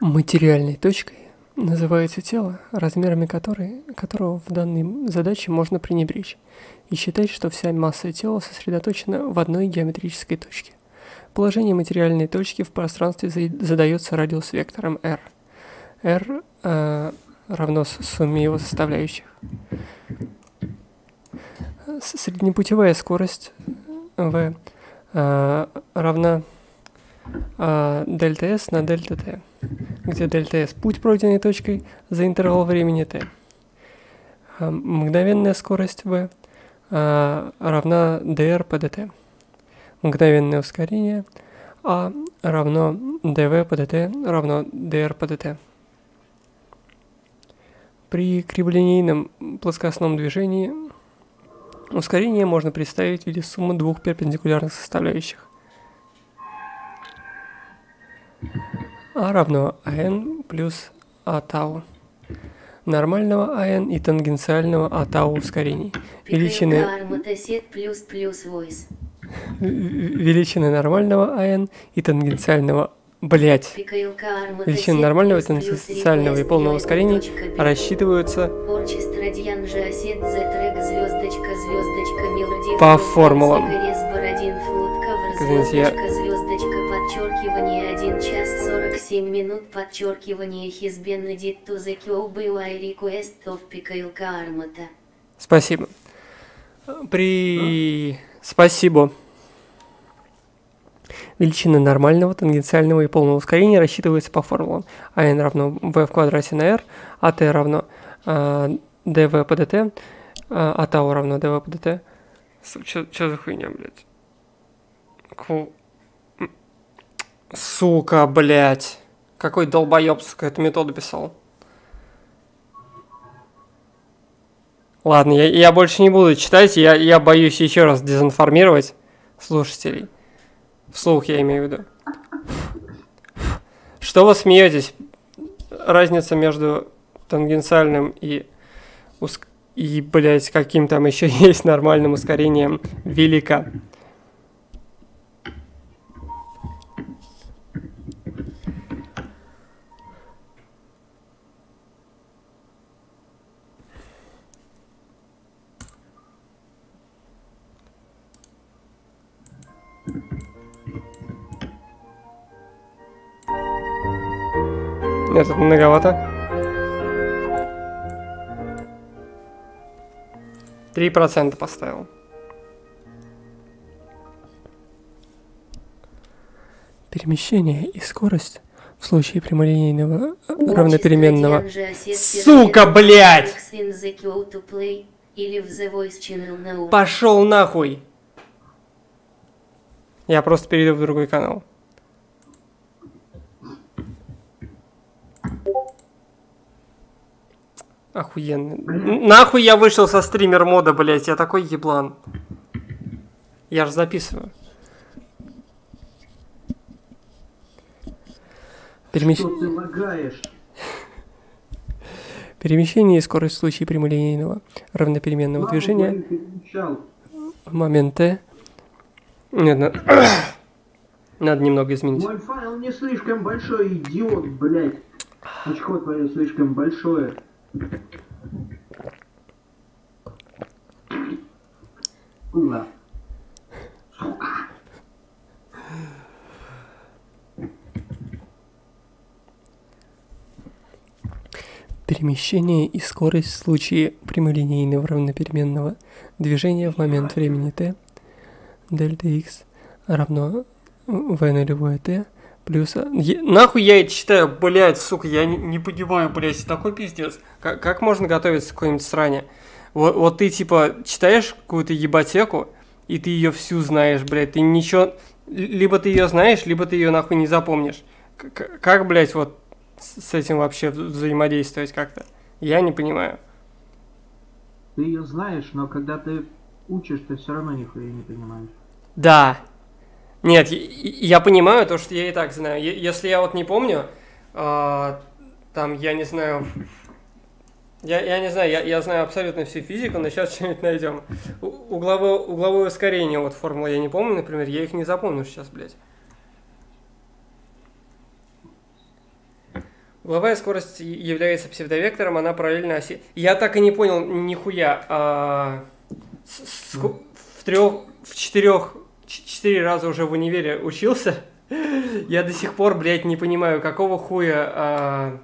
Материальной точкой называется тело, размерами которого в данной задаче можно пренебречь, и считать, что вся масса тела сосредоточена в одной геометрической точке. Положение материальной точки в пространстве задается радиус-вектором r. r равно сумме его составляющих. Среднепутевая скорость v равна дельта s на дельта t, где дельта s путь, пройденный точкой за интервал времени t. Мгновенная скорость v равна dr по dt. Мгновенное ускорение a равно dv по dt равно dr по dt. При криволинейном плоскостном движении ускорение можно представить в виде суммы двух перпендикулярных составляющих. А равно АН плюс А тау. Нормального АН и тангенциального А тау ускорений. Величины нормального АН и тангенциального величины нормального, тангенциального и полного ускорений рассчитываются по формулам. Подчеркивание 1 час 47 минут, подчеркивание has been added to the queue by request of Pikhailka Armata. Спасибо. Спасибо. Величины нормального, тангенциального и полного ускорения рассчитываются по формулам. n равно v в квадрате на r, а t равно dv по dt, а тау равно dv по dt. Чё за хуйня, блядь? Сука, блядь. Какой долбоёб, сука, эту методу писал. Ладно, я больше не буду читать, я боюсь еще раз дезинформировать слушателей. Вслух я имею в виду. Что вы смеетесь? Разница между тангенциальным и блядь, каким там еще есть нормальным ускорением велика. Нет, это многовато. 3% поставил. Перемещение и скорость в случае прямолинейного равнопеременного. Сука, блядь! Пошел нахуй! Я просто перейду в другой канал. Охуенно. Нахуй я вышел со стример мода, блять, я такой еблан. Я же записываю. Что ты лагаешь? Перемещение и скорость в случае прямолинейного равнопеременного движения в момент t. Нет, надо немного изменить. Мой файл не слишком большой, идиот, блять. Очко твое слишком большое. Куда? Перемещение и скорость в случае прямолинейного равнопеременного движения в момент времени t дельта x равно v нулевое t плюс... Нахуй я это читаю, блядь, сука, я не понимаю, блядь, такой пиздец. Как можно готовиться к какой-нибудь сране? Вот ты, типа, читаешь какую-то ебатеку, и ты ее всю знаешь, блядь, ты ничего... Либо ты ее знаешь, либо ты ее нахуй не запомнишь. Как, блядь, вот с этим вообще взаимодействовать как-то? Я не понимаю. Ты ее знаешь, но когда ты учишь, ты все равно нихуя не понимаешь. Да. Нет, я понимаю то, что я и так знаю. Если я вот не помню, там, я не знаю... Я не знаю, я знаю абсолютно всю физику, но сейчас что-нибудь найдем. Угловое ускорение, вот формула я не помню, например, я их не запомню сейчас, блядь. Угловая скорость является псевдовектором, она параллельна оси. Я так и не понял нихуя. В четыре раза уже в универе учился. Я до сих пор, блядь, не понимаю, какого хуя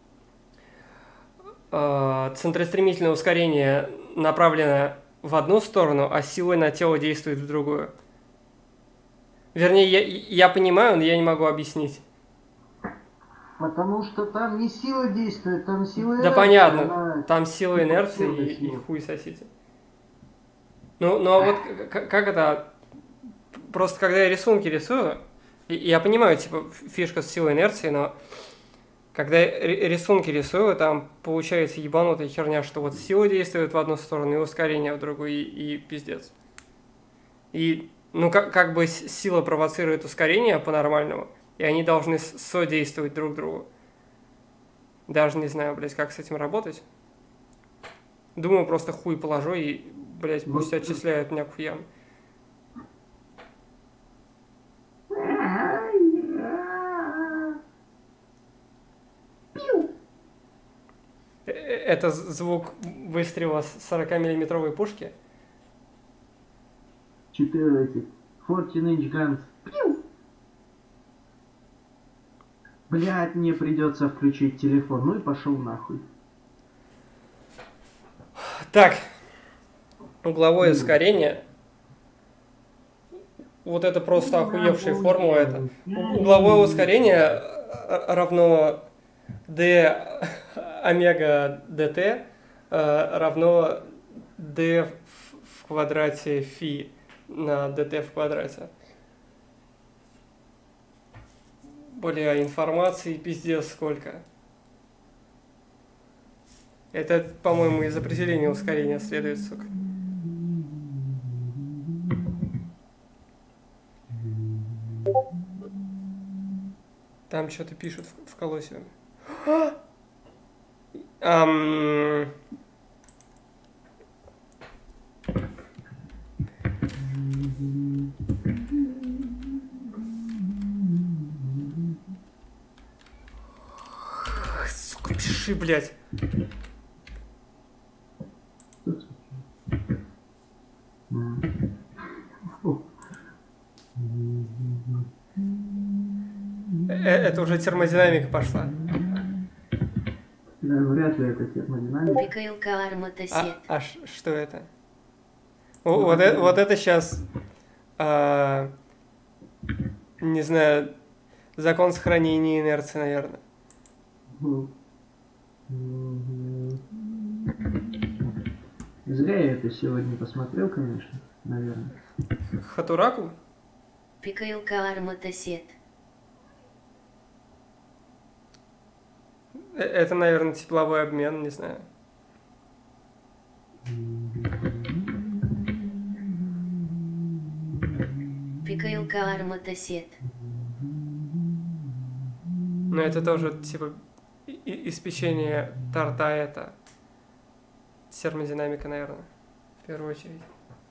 центростремительное ускорение направлено в одну сторону, а силой на тело действует в другую. Вернее, я понимаю, но я не могу объяснить. Потому что там не сила действует, там сила инерции. Да понятно, там сила инерции и хуй сосите. Ну а вот как это... Просто когда я рисунки рисую, я понимаю, типа, фишка с силой инерции, но когда я рисунки рисую, там получается ебанутая херня, что вот сила действует в одну сторону, и ускорение в другую, и пиздец. И, ну, как бы сила провоцирует ускорение по-нормальному, и они должны содействовать друг другу. Даже не знаю, блядь, как с этим работать. Думаю, просто хуй положу и, блядь, пусть отчисляют меня к хуям. Это звук выстрела с 40-миллиметровой пушки? 14 inch guns. Блядь, мне придется включить телефон. Ну и пошел нахуй. Так. Угловое ускорение. Вот это просто охуевшая формула. Это. Угловое ускорение равно d омега dt равно d в квадрате фи на dt в квадрате. Бля, информации пиздец сколько. Это, по-моему, из определения ускорения следует, сука. Там что-то пишут в колосе. Сука, пиши, блядь. Это уже термодинамика пошла. Да, вряд ли это термодинамика. Пикаилка арматосет. Что это? Вот это сейчас, не знаю, закон сохранения инерции, наверное. Зря я это сегодня посмотрел, конечно, наверное. Хатураку? Пикаилка арматосет. Это, наверное, тепловой обмен, не знаю. Пикаилка арматосет. Но это тоже, типа, испечение торта, это термодинамика, наверное, в первую очередь.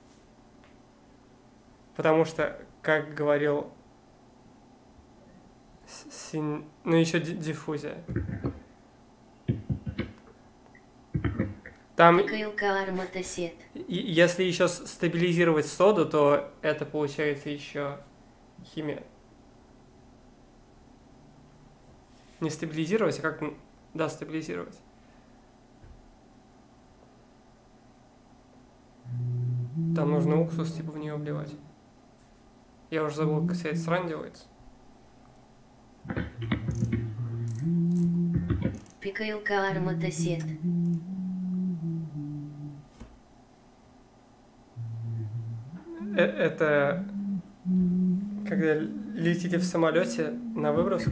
Потому что, как говорил, ну еще диффузия. Там, если еще стабилизировать соду, то это получается еще химия. Не стабилизировать, а как... Да, стабилизировать. Там нужно уксус типа в нее вливать. Я уже забыл, как вся эта срань делается. Пикаилка арматосет. Это когда летите в самолете на выброску.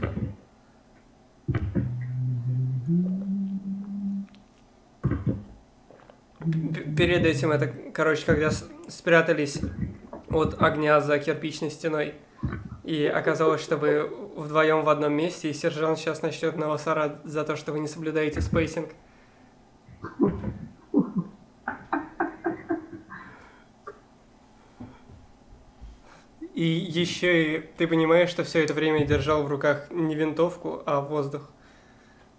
Перед этим это, короче, когда спрятались от огня за кирпичной стеной, и оказалось, что вы вдвоем в одном месте, и сержант сейчас начнет на вас орать за то, что вы не соблюдаете спейсинг. И еще и ты понимаешь, что все это время держал в руках не винтовку, а воздух.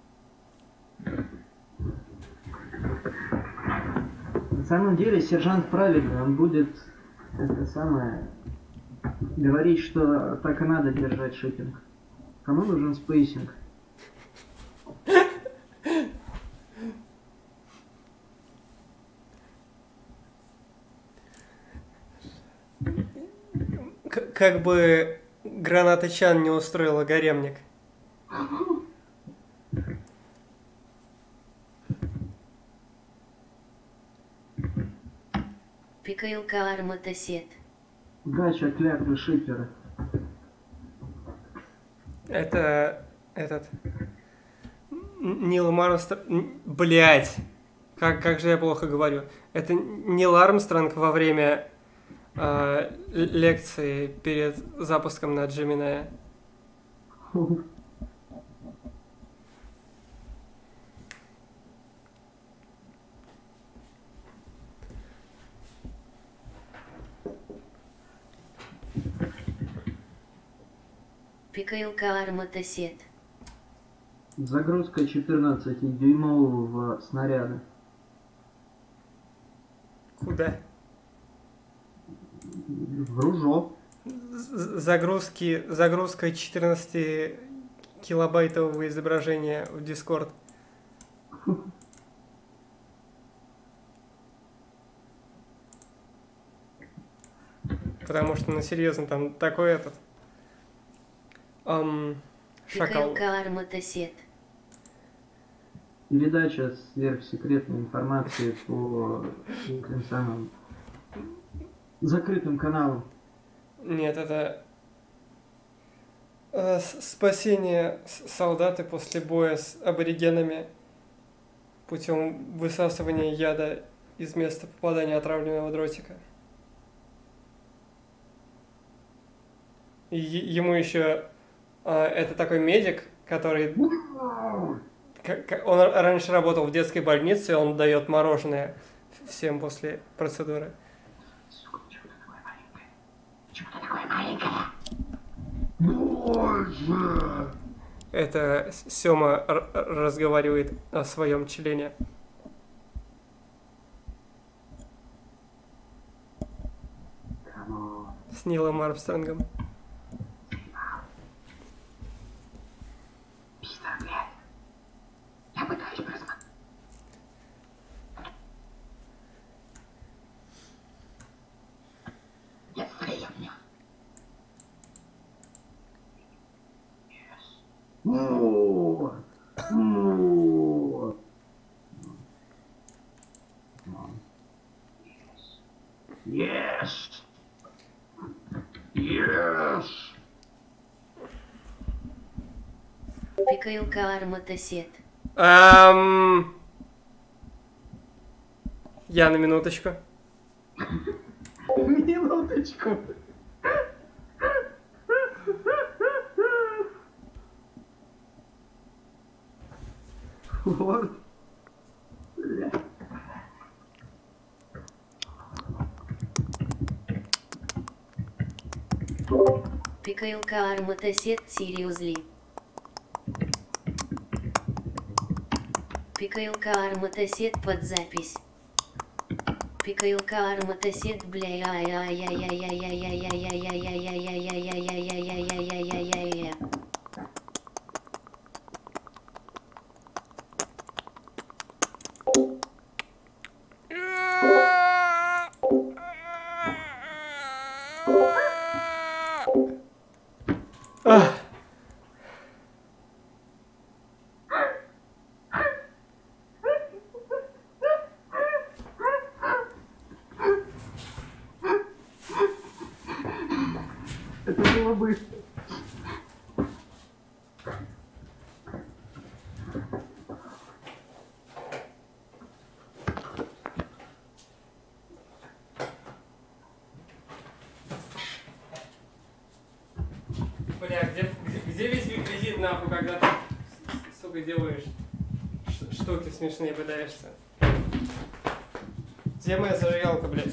самом деле сержант правильный, он будет это самое говорить, что так и надо держать шиппинг. Кому нужен спейсинг? Как бы граната Чан не устроила гаремник. Пикаилка Арматосет. Гача, клятвы, шиперы. Это этот Нил Армстронг. Блять. Как же я плохо говорю. Это Нил Армстронг во время лекции перед запуском на Gemini. Пикаилка Арматосет. Загрузка 14-дюймового снаряда. Куда? В ружок. Загрузка 14 килобайтового изображения в Discord. Потому что, ну серьезно, там такой этот... шакал. Пикаилка Арматосет. Передача сверхсекретной информации по этим самым закрытым каналам. Нет, это спасение солдата после боя с аборигенами путем высасывания яда из места попадания отравленного дротика. И ему еще это такой медик, который он раньше работал в детской больнице, и он дает мороженое всем после процедуры. Сука, почему ты такое маленькое? Почему ты такое маленькое? Боже! Это Сёма разговаривает о своем члене. С Нилом Армстронгом. Пизда, блядь. Я пытаюсь просмотреть. Я стрелю в него. Yes. More. More. Yes. Yes. Пикаилка Арматосет. Я на минуточку. Минуточку. Вот. Бля. Пикаилка Арматосет Seriously. Пикаилка Арматосет под запись. Пикаилка Арматосет, бля, я. Это было быстро. Бля, где весь реквизит, нахуй, когда ты, сука, делаешь штуки смешные, пытаешься? Где моя зажигалка, блядь?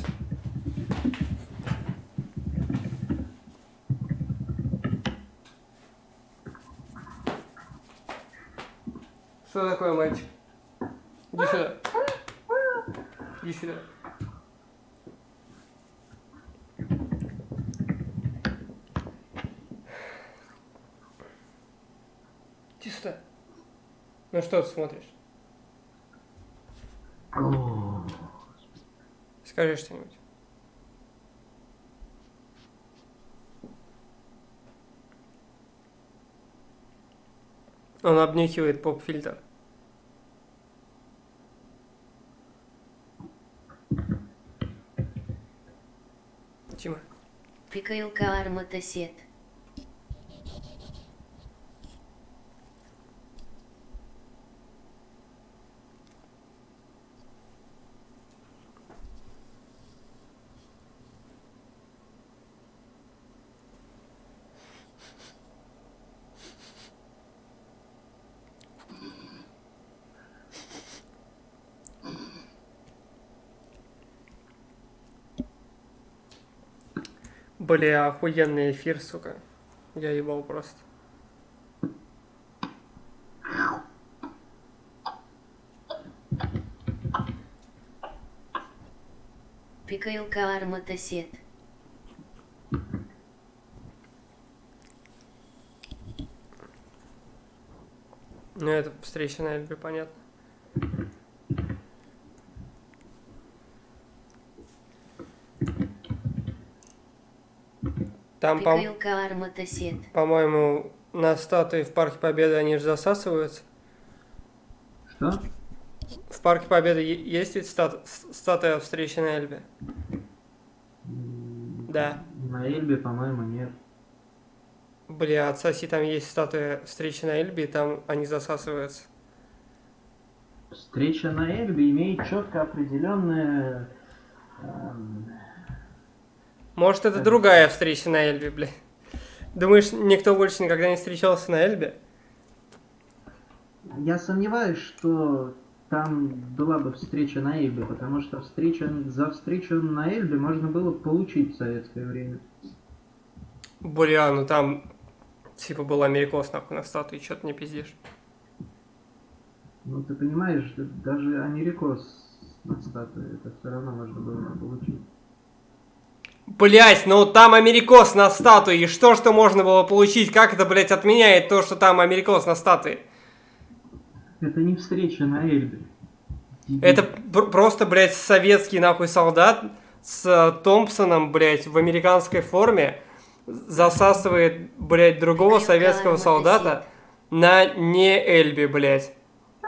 Что такое, мальчик? Иди сюда. Иди сюда. Иди сюда. Ну что ты смотришь? Скажи что-нибудь. Он обнюхивает поп-фильтр. Тима. Пикаилка арматосет. Бля, охуенный эфир, сука. Я ебал просто. Пикаилка арматосет. Ну, это встреча на Эльбе, понятно. Там, Пикаилка арматосет. по-моему, на статуе в Парке Победы они же засасываются. Что? В Парке Победы есть ведь статуя встречи на Эльбе? Да. На Эльбе, по-моему, нет. Бля, отсоси, там есть статуя встречи на Эльбе, и там они засасываются. Встреча на Эльбе имеет четко определенное... Может, это другая встреча на Эльбе, бля. Думаешь, никто больше никогда не встречался на Эльбе? Я сомневаюсь, что там была бы встреча на Эльбе, потому что за встречу на Эльбе можно было получить в советское время. Бля, ну там типа был америкос нахуй на статуе, что ты не пиздишь. Ну ты понимаешь, даже америкос на статуе это все равно можно было получить. Блять, ну там америкос на статуе, и что можно было получить? Как это, блять, отменяет то, что там америкос на статуе? Это не встреча на Эльбе. Это просто, блять, советский нахуй солдат с Томпсоном, блять, в американской форме засасывает, блять, другого советского солдата на не Эльбе, блять.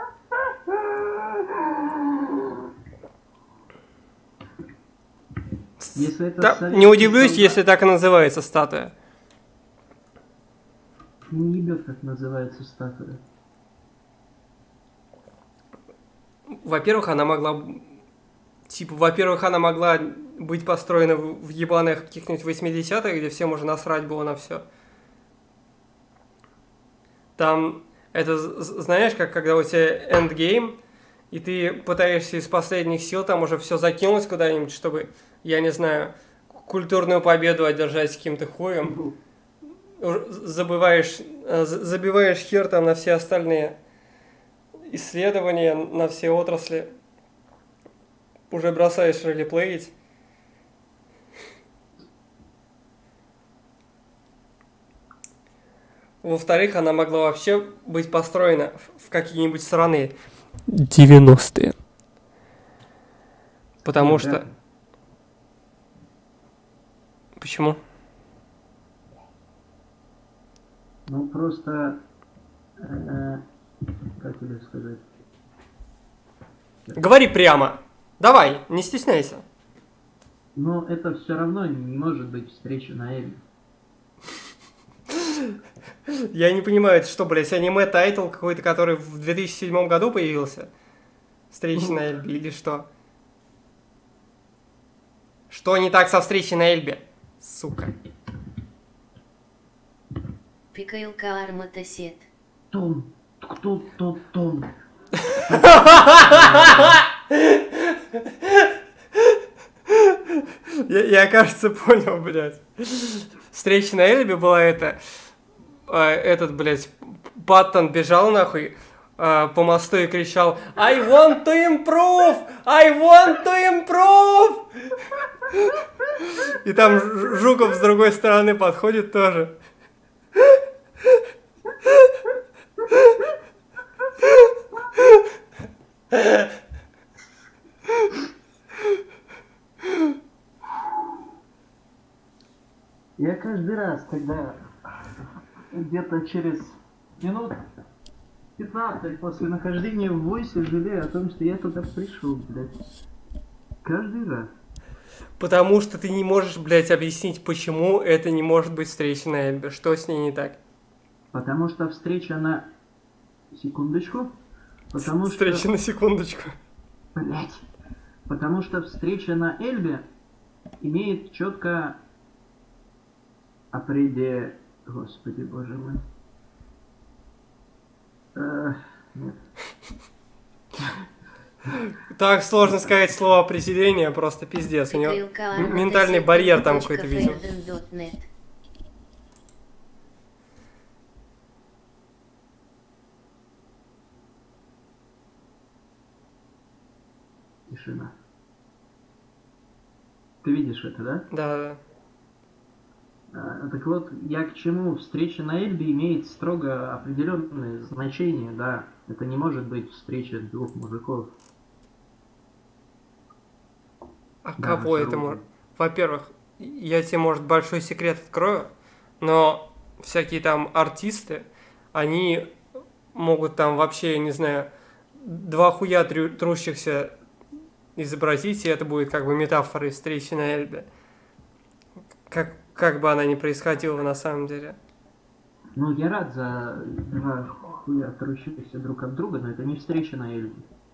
Да, не удивлюсь, солдат, если так и называется статуя. Не ебет, как называется статуя. Во-первых, она могла быть построена в ебаных каких-нибудь 80-х, где всем уже насрать было на все. Там, это, знаешь, как когда у тебя эндгейм, и ты пытаешься из последних сил там уже все закинуть куда-нибудь, чтобы, я не знаю, культурную победу одержать с каким-то хуем. Забиваешь хер там на все остальные исследования, на все отрасли. Уже бросаешь ролеплеить. Во-вторых, она могла вообще быть построена в какие-нибудь страны 90-е. Потому что... Почему? Ну, просто... как тебе сказать? Говори прямо. Давай, не стесняйся. Но это все равно не может быть встреча на Эльбе. Я не понимаю, это что, блядь, аниме-тайтл какой-то, который в 2007 году появился? Встреча на Эльбе или что? Что не так со встречей на Эльбе? Сука. Пикаилка арматосет. Том. Кто тот Том? Я, кажется, понял, блядь. Встреча на Эльбе была этот, блядь, Паттон бежал нахуй по мосту и кричал I want to improve! I want to improve! И там Жуков с другой стороны подходит тоже. Я каждый раз, когда где-то через минут 15 после нахождения в войсе жалею о том, что я туда пришел, блядь. Каждый раз. Потому что ты не можешь, блядь, объяснить, почему это не может быть встреча на Эльбе. Что с ней не так? Потому что встреча на... Секундочку. Потому Встреча что... на секундочку. Блядь. Потому что встреча на Эльбе имеет четко Господи, боже мой. Нет. Так сложно сказать слово определение, просто пиздец. У него ментальный барьер там какой-то, видел. Тишина. Ты видишь это, да? Да. Так вот, я к чему? Встреча на Эльбе имеет строго определенное значение, да. Это не может быть встреча двух мужиков. А Да, кого это может? Во-первых, я тебе, может, большой секрет открою, но всякие там артисты, они могут там вообще, я не знаю, два хуя трущихся изобразить, и это будет как бы метафорой встречи на Эльбе. Как бы она ни происходила на самом деле. Ну, я рад за два хуя трущихся друг от друга, но это не встреча на Эльбе.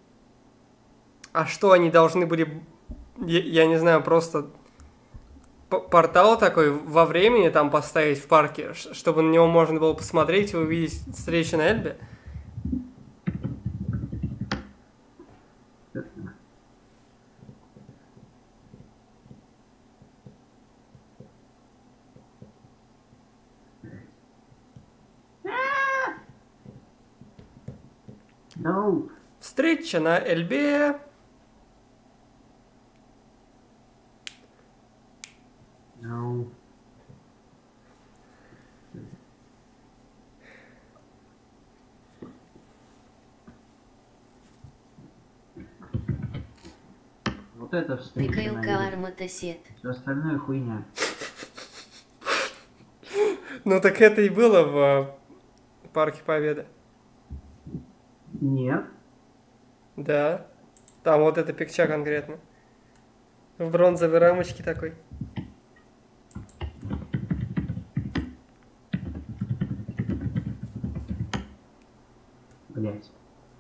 А что они должны были, я не знаю, просто портал такой во времени там поставить в парке, чтобы на него можно было посмотреть и увидеть встречу на Эльбе? No. Встреча на Эльбе. No. Вот это встреча на Эльбе. Все остальное хуйня. Ну так это и было в Парке Победы. Нет. Да. Там вот эта пикча конкретно. В бронзовой рамочке такой. Блять.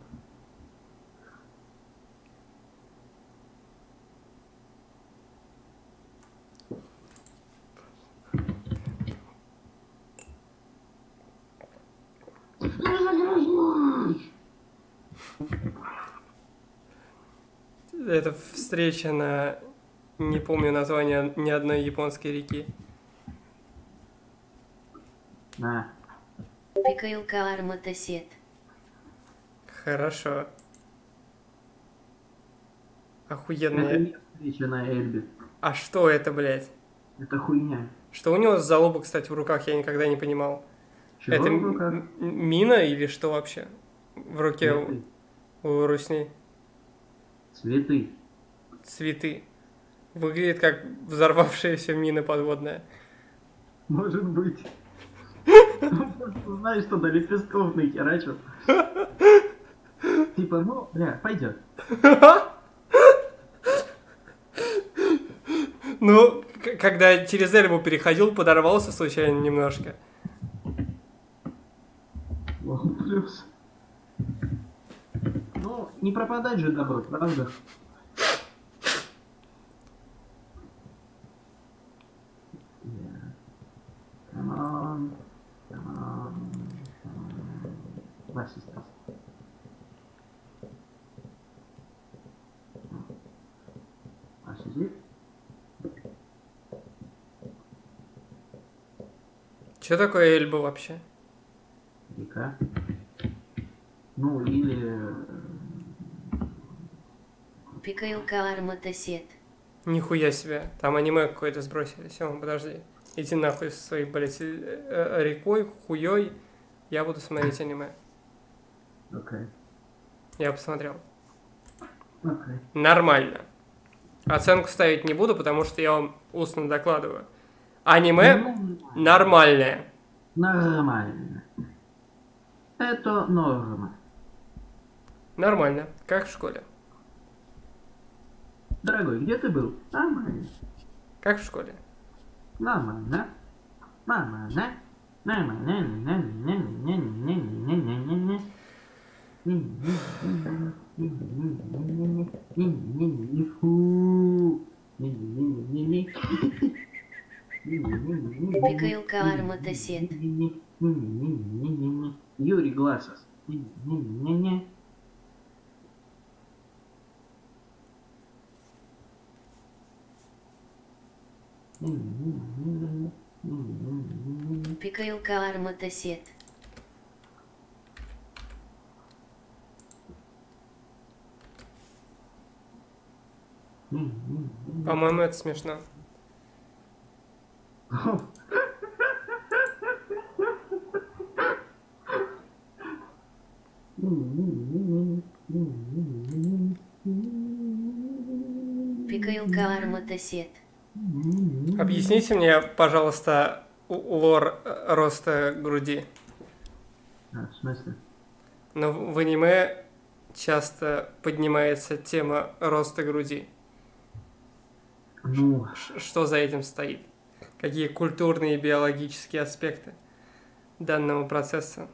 Это встреча на... Не помню название ни одной японской реки. На. Пикаилка арматосет. Хорошо. Это Охуенная. не встреча на Эльбе. А что это, блядь? Это хуйня. Что у него за лоба, кстати, в руках, я никогда не понимал. Чего Это в руках? мина или что вообще? В руке Цветы. у Русни. Цветы. Цветы. Выглядит как взорвавшаяся мина подводная. Может быть. Знаешь, что до лепестков нахерачил. Типа, ну, бля, пойдет. Ну, когда через Эльбу переходил, подорвался случайно немножко. Плюс. Ну, не пропадать же добро, правда? Come on. Вася сейчас. Вася здесь? Что такое Эльба вообще? Река. Ну, или... Пикаилка арматосет. Нихуя себе. Там аниме какое-то сбросили. Сема, подожди. Иди нахуй со своей, блядь, рекой, хуей. Я буду смотреть аниме. Окей. Я посмотрел. Окей. Нормально. Оценку ставить не буду, потому что я вам устно докладываю. Аниме нормальное. Нормально. Это норма. Нормально, как в школе. Дорогой, где ты был? Нормально. Как в школе. Нормально. Нормально. Пикаилка Арматосет. Юрий Гласос. Пикаилка Арматосет. По-моему, это смешно. Пикаилка Арматосет. Объясните мне, пожалуйста, лор роста груди. В смысле? Но в аниме часто поднимается тема роста груди. Ну, Что за этим стоит? Какие культурные и биологические аспекты данного процесса?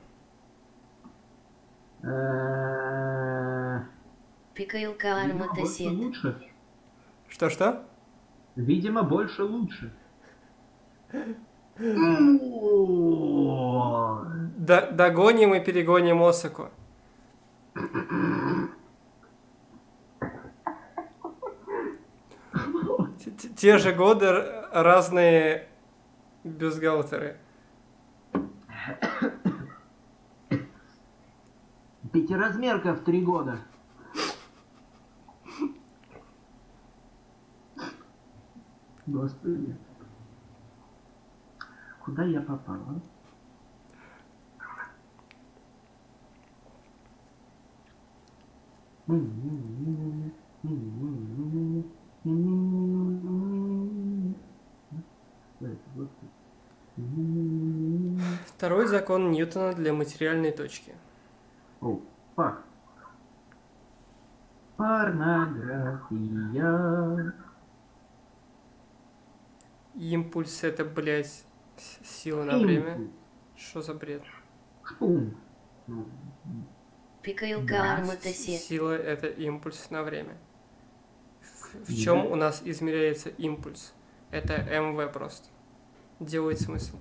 Пикаилка видимо, больше Арматосет. лучше. Что-что? Видимо, больше лучше. Догоним и перегоним Осаку. Те же годы, разные бюстгальтеры. Пятиразмерка в 3 года. Господи. Куда я попала? Второй закон Ньютона для материальной точки. О, фак. Порнография. Импульс это, блядь, сила на время. Что за бред? Шпум. Пикаилка Да. Арматосет. Сила это импульс на время. В чем у нас измеряется импульс? Это МВ просто. Делает смысл.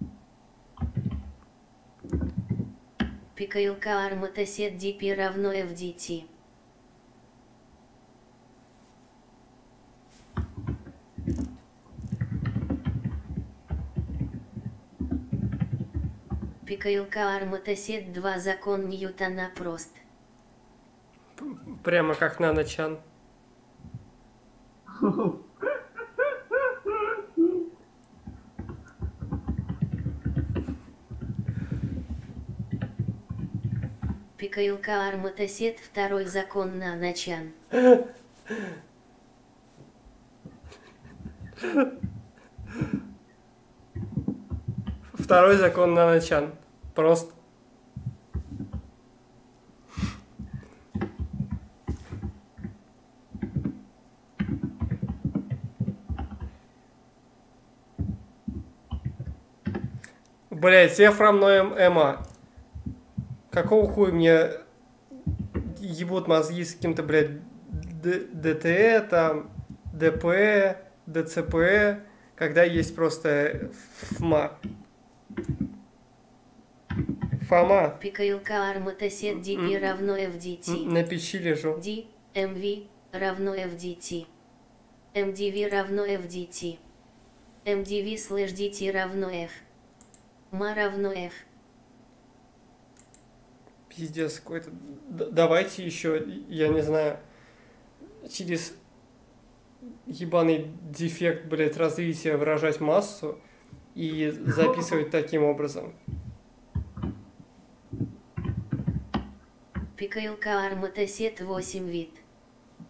Пикаилка Арматосет dp равно FDT. Пикаилка Арматосет 2 закон Ньютона прост. Прямо как на ночан. Пикаилка Арматосет 2 закон на ночан. Второй закон на ночан. Просто. Блять, я фрамноем Эма. Какого хуя мне ебут мозги с каким-то, блядь, ДТЭ, там, ДП, ДЦП, когда есть просто ФМА. Фома. Пикаилка Арматосет dp равно FDT. На печи лежу. D, MV, равно FDT. MDV равно FDT. MDV слэш DT равно F. MA равно F. Пиздец какой-то. Давайте еще, я не знаю, через ебаный дефект, блядь, развития выражать массу и записывать таким образом. Пикаилка Арматосет 8 вид.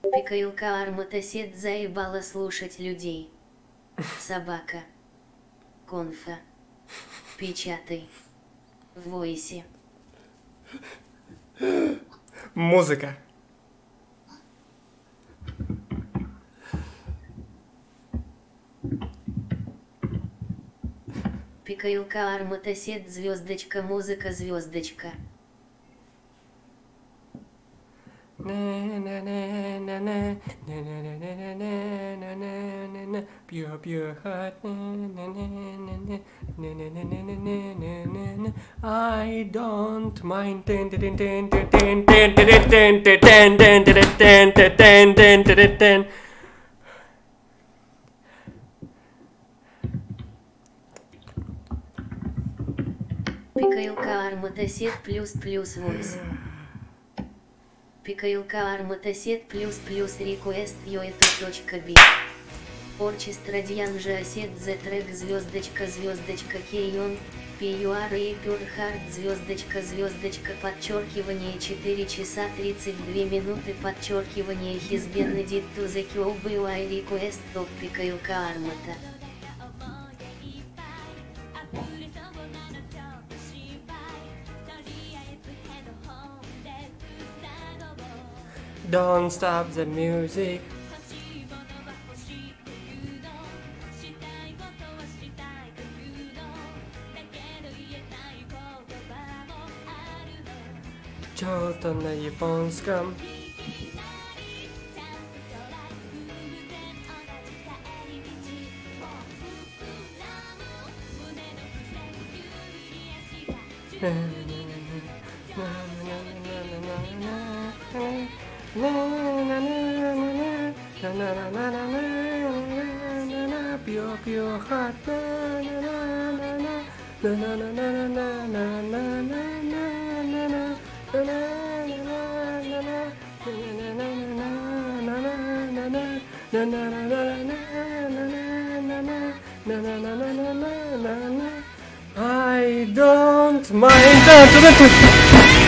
Пикаилка Арматосет заебала слушать людей. Собака. Конфа. Печатай. В войсе. Музыка. Пикаилка Арматосет звездочка музыка звездочка. Pure, pure heart. I don't mind. Пикаилка Арматосет плюс войс. Пикаилка Арматосет плюс request yoetu.b. Орчестра Дьянжи Осет The Track звездочка Кейон, PUR и Pure Heart звездочка подчеркивание 4 часа 32 минуты подчеркивание Has been added to the queue by request of Пикаилка Армата. Don't stop the music. Что-то на японском. Pure, pure heart. I don't mind.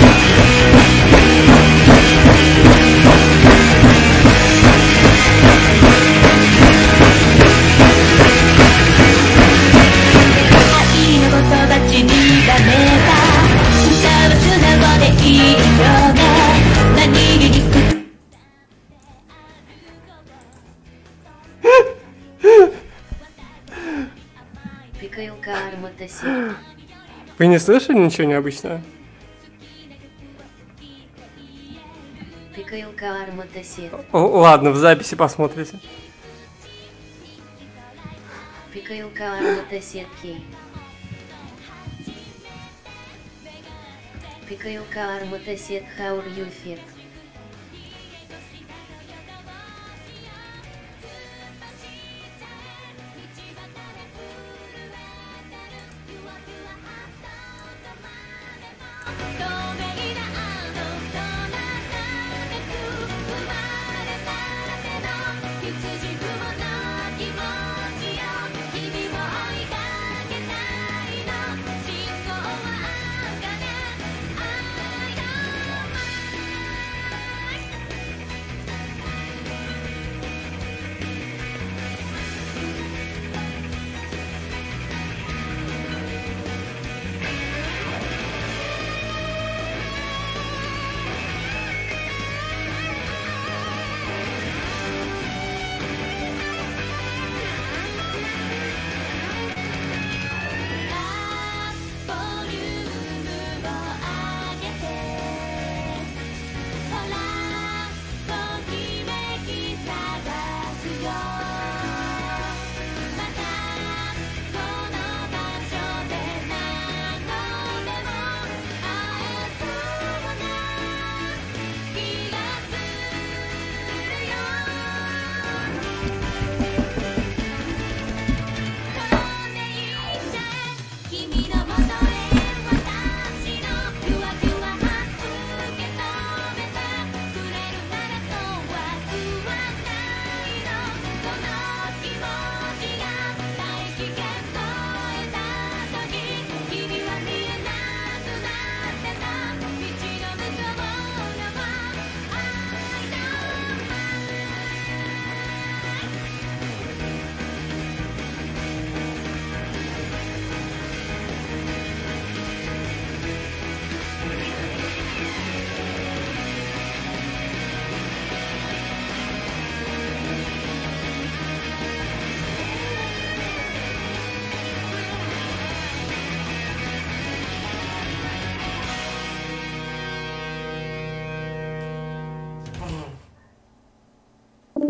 Пикаилка Арматосет. Вы не слышали ничего необычного? Пикаилка Арматосет. Ладно, в записи посмотрите. Пикаилка Арматосет Кей. Пикаилка Арматосет How are you fit?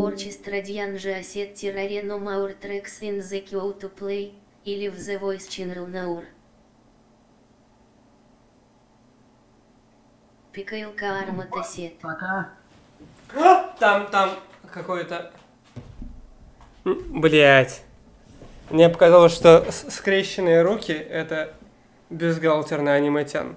Orchestra Diange Asset Tirareno Maur Tracks in the Queue to Play, или в The Voice Channel Naur. Пикаилка Арматасет. Пока. Там какой-то... Блять. Мне показалось, что скрещенные руки — это бюстгальтерный аниметян.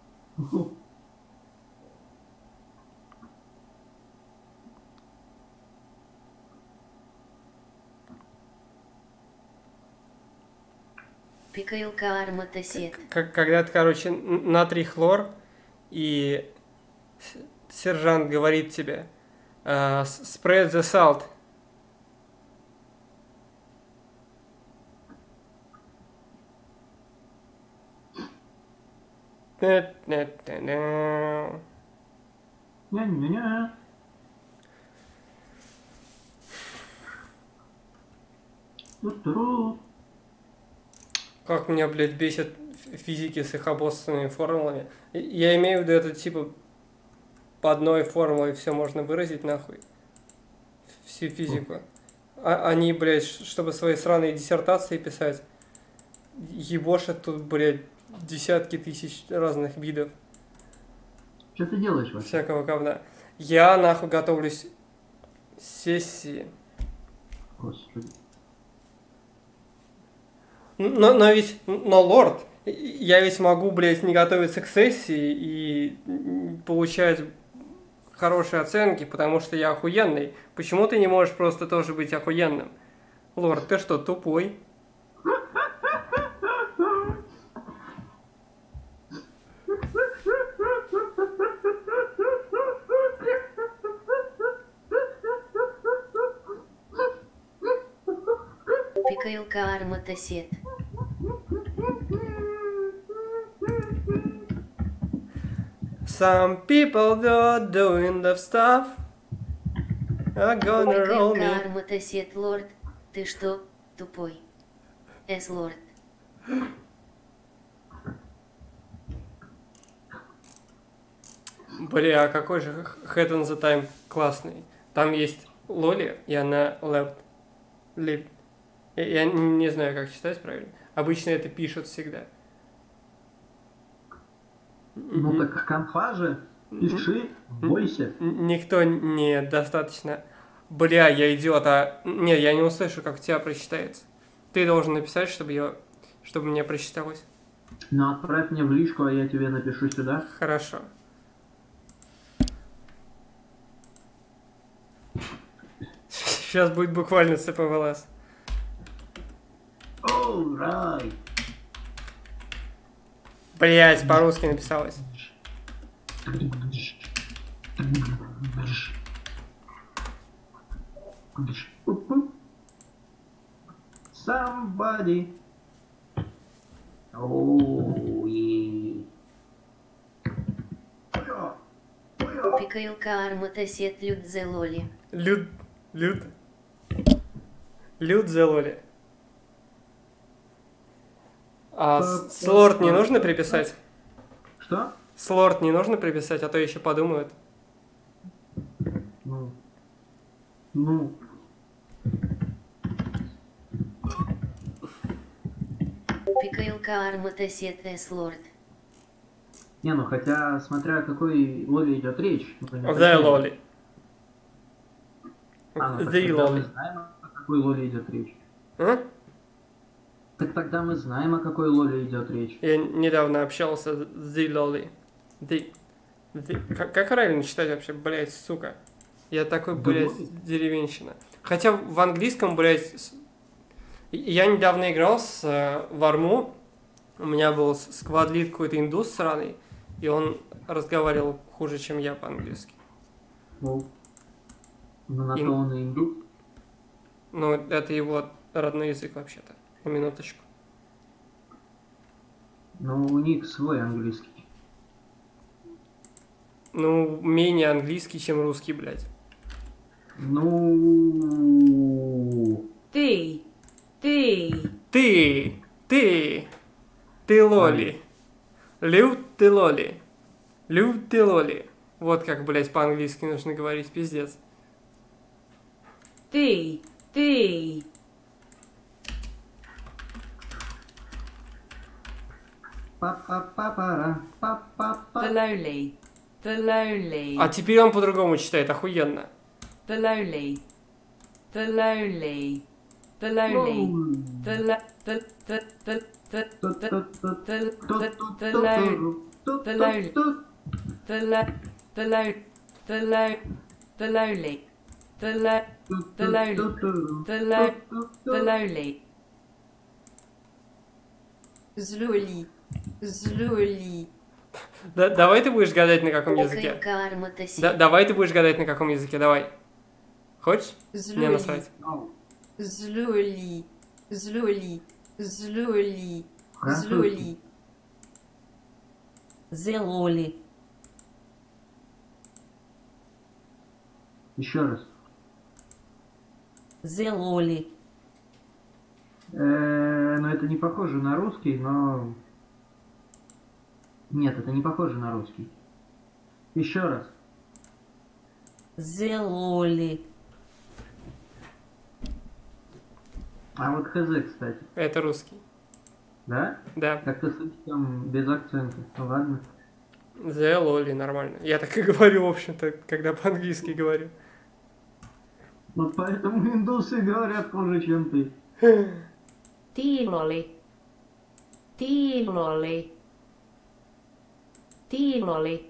Пикаилка Арматасет. Когда-то, короче, натрий хлор, и сержант говорит тебе: spread the salt. Ня-ня-ня. Ту-туру. Как меня, блядь, бесит физики с их обоссанными формулами. Я имею в виду, это типа по одной формуле все можно выразить нахуй. Всю физику. Они, блядь, чтобы свои сраные диссертации писать, ебошат тут, блядь, десятки тысяч разных видов Что ты делаешь вообще? всякого говна. Я, нахуй, готовлюсь к сессии. Господи. Но лорд, я ведь могу, блядь, не готовиться к сессии и получать хорошие оценки, потому что я охуенный. Почему ты не можешь просто тоже быть охуенным? Лорд, ты что, тупой? Пикаилка Арматасет. Some people doing the stuff are gonna roll Пикаилка me. Арматасет, лорд. Ты что, тупой? Лорд. Бля, какой же Head on the Time классный. Там есть Лоли, и она lived. Я не знаю, как читать правильно. Обычно это пишут всегда. Ну так конфа же. Пиши, бойся. Никто не достаточно... Бля, я идиот, Нет, я не услышу, как у тебя прочитается. Ты должен написать, чтобы мне прочиталось. Ну отправь мне в личку, а я тебе напишу сюда. Хорошо. Сейчас будет буквально ЦПВЛС. Alright. Блять, по-русски написалось. Somebody. Oh, yeah. Пикаилка Арматасет, люд зе лоли. Люд зе лоли. А слорд не нужно приписать? Что? Слорд не нужно приписать, а то еще подумают. Ну. Пикаилка Арматасет, лорд. Не, ну хотя, смотря о какой лоли идет речь. The лоли. The Мы лоли. знаем, о какой лоли идет речь. Так тогда мы знаем, о какой лоли идет речь. Я недавно общался с The лоли. Как правильно читать вообще, блять, сука? Я такой, блять, деревенщина. Хотя в английском, блять, я недавно играл в арму. У меня был сквадлит какой-то индус сраный, и он разговаривал хуже, чем я по-английски. Ну, на то он и индус. Ну, это его родной язык вообще-то. На минуточку. Но у них свой английский. Ну, менее английский, чем русский, блядь. Ну... Ты лоли. Люд ты лоли. Люд ты лоли. Вот как, блядь, по-английски нужно говорить, пиздец. D, D. Па-па-па-пара, па-па-па. The lowly, the lowly, А теперь он по-другому читает, охуенно. the lowly, the lowly, the lowly, the lo- the low, the lowly, the low, the low, the low, the lowly, the low, the lowly, the low, the lowly. Злюли, злюли. Давай ты будешь гадать на каком языке. Давай ты будешь гадать на каком языке, давай. Хочешь? Мне насрать. Злюли, злюли, злюли, злюли. Зелоли. Еще раз. Зелоли. Ну это не похоже на русский, но... Нет, это не похоже на русский. Еще раз. Зелоли. А вот хз, кстати. Это русский. Да? Да. Как-то слишком без акцента. Ну ладно. The Loli, нормально. Я так и говорю, в общем-то, когда по-английски говорю. Вот поэтому индусы говорят хуже, чем ты. Tiiloli. Tiiloli. Tiiloli.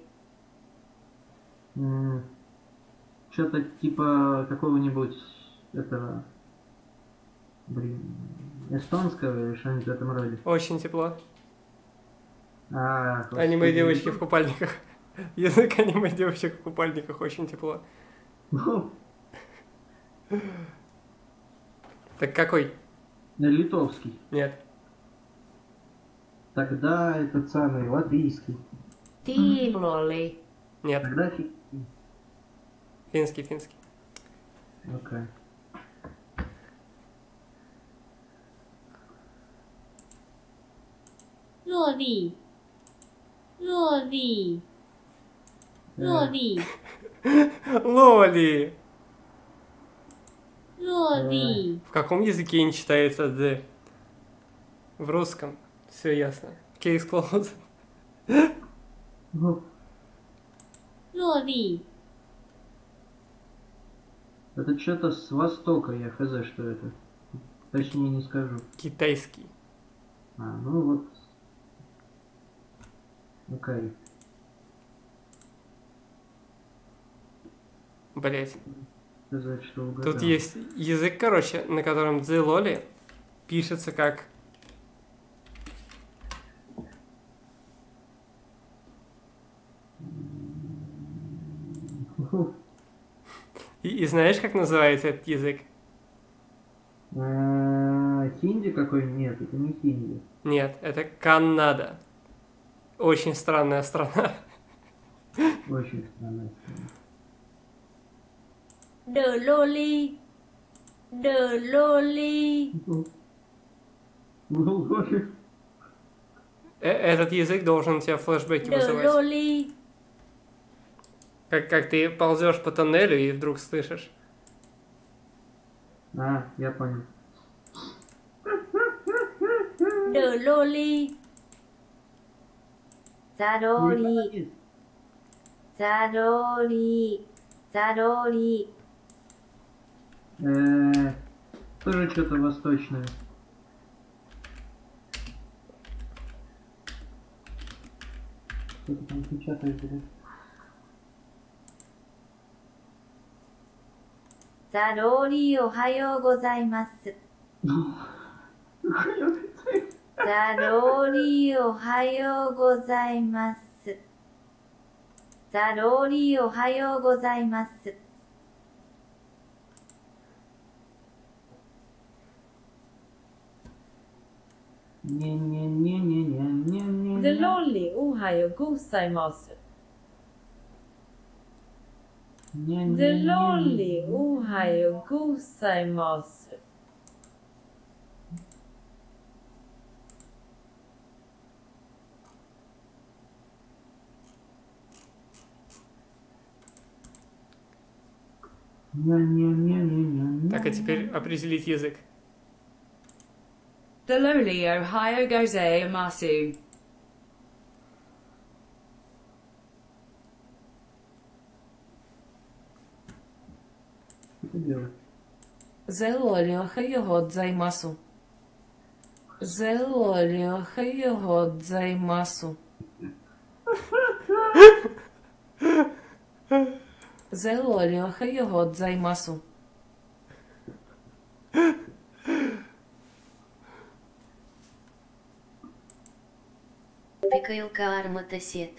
Что-то типа какого-нибудь этого... Блин... Эстонского или что-нибудь в этом роде. Очень тепло. Господи. Аниме девочки в купальниках. Язык аниме девочек в купальниках очень тепло. Ну, Так какой? литовский. Нет. Тогда этот самый латвийский. Tiiloli. Нет. Тогда Финский. Окей. Лоли. Лоли. Лоли. Лоли. Лоли. В каком языке не читается the? В русском. Все ясно. Case closed. Ну, Лоли. это что-то с востока, я хз, что это. Точнее не скажу. Китайский. Ну вот. Окей. Блять. Сказать, что угадал. Тут есть язык, короче, на котором the Loli пишется как... И знаешь, как называется этот язык? Хинди какой? Нет, это не хинди. Нет, это Канада. Очень странная страна. Очень странная страна. The loli. The loli. Ну, лоли. Этот язык должен у тебя флешбеки The вызывать. loli. Как ты ползешь по тоннелю и вдруг слышишь. Я понял. The loli. Zarori. Zarori. Zarori. Тоже что-то восточное. Что ты там печатаешь, блядь? Zarori, ohayou gozaimasu. Zarori, ohayou gozaimasu. Zarori, ohayou gozaimasu. Не-не-не-не-не-не-не. The loli. Ohayo gozaimasu. The loli. Ohayo gozaimasu. Так, а теперь определить язык. The lowly Ohio Gozei Masu. Что делать? Зелолиоха Йогодзаймасу. Зелолиоха Йогодзаймасу. Зелолиоха Йогодзаймасу. Пикаилка арматосет.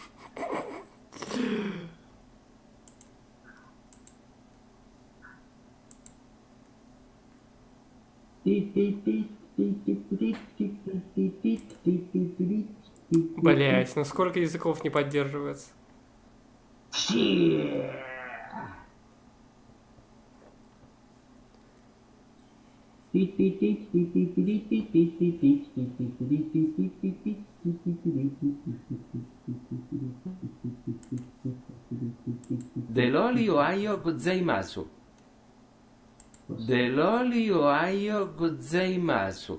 Блять, ну сколько языков не поддерживается? Delolio ayo gozaimasu. Delolio ayo gozaimasu.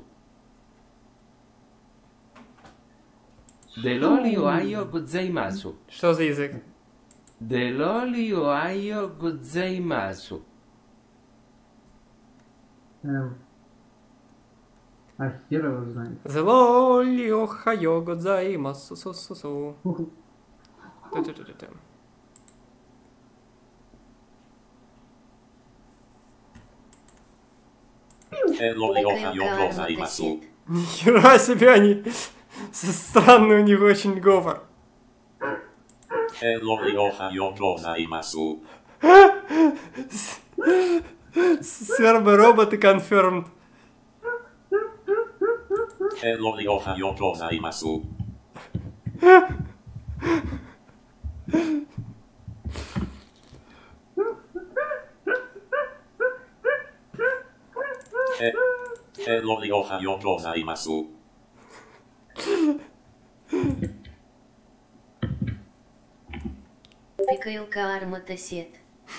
Delolio ayo gozaimasu. Что за язык? Delolio ayo gozaimasu. А хер его знает. Зелолио хайо годзаймасу су-су-су. Ту-ту-ту-ту. Пикаилка арматосет. Нихера себе они. Странный у них очень говор. Сербы роботы confirmed. Пикаилка арматосет.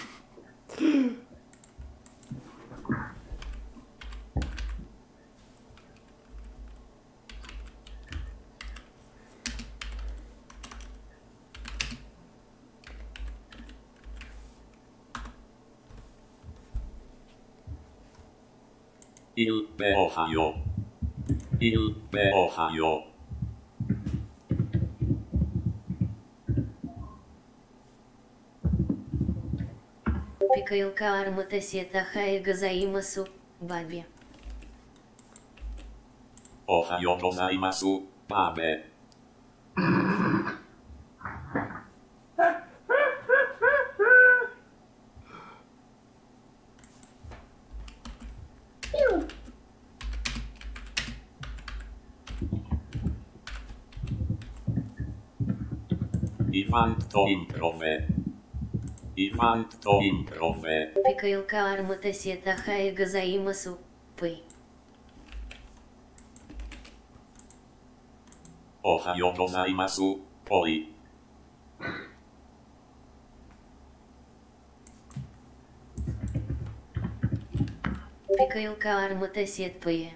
Il Ohio. Il Ohio. Пикаилка арматосет ахаи газаимасу, баби. Ohio gozaimasu, babe. Ivanto improve. Ivanto improve. Пикаилка арматосет ахаи газаимасу, пы. Ohio gozaimasu, poi. Пикаилка арматосет пые.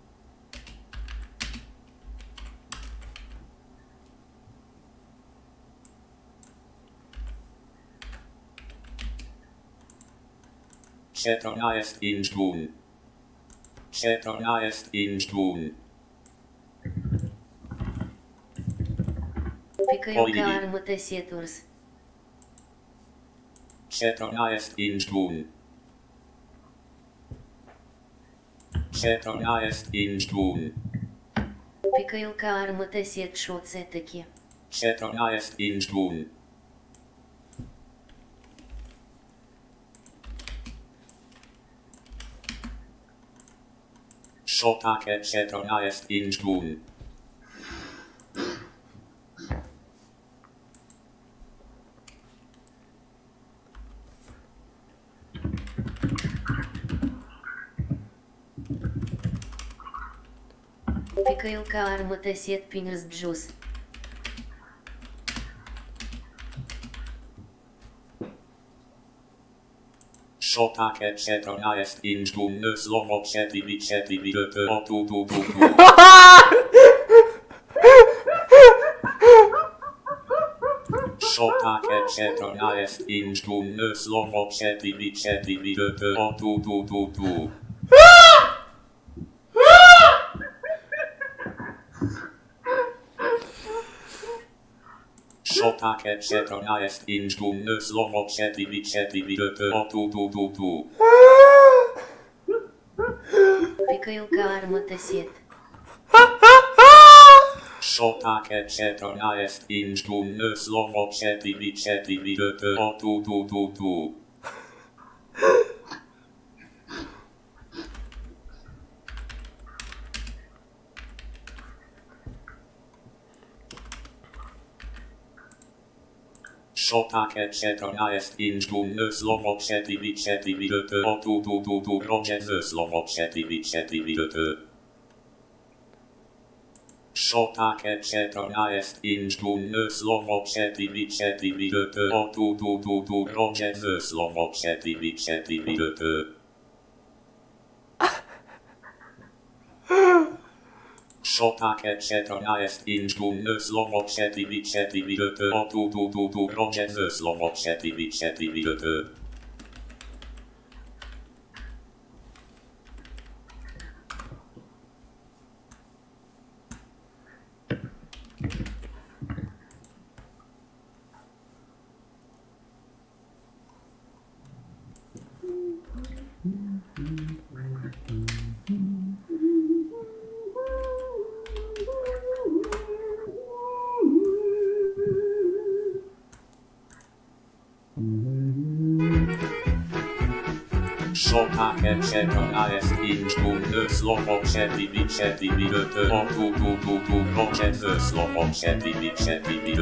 Szetrona jest instun. Szetrona jest instun. Пикаилка арматосетурс. Szetrona jest instun. Szetrona jest instun. Пикаилка арматосет шоцетаки. Szetrona jest instun. Szotake szetrona jest instun. Пикаилка арматосет пинерс джус. Co takie przebrana jest inżdżumne słowo przeciwite o tu. Co takie przebrana jest inżdżumne słowo przeciwite o tu. Co takie przebrana jest inżdżumne słowo przeciwite o tu. Пикалка арматосет. Co takie przebrana jest inżdżumne słowo przeciwite o tu. Co takie przebrana jest inżdżumne słowo przeciwite o tu. Rodzenie słowo przeciwite. Co takie przebrana jest inżdżumne słowo przeciwite o tu. Rodzenie słowo przeciwite. Co takie przebrana jest inżdżumne słowo przeciwite o tu. Rodzenie słowo przeciwite. Co takie przebrana jest inżdżumne słowo przeciwite o tu. Rodzenie słowo przeciwite.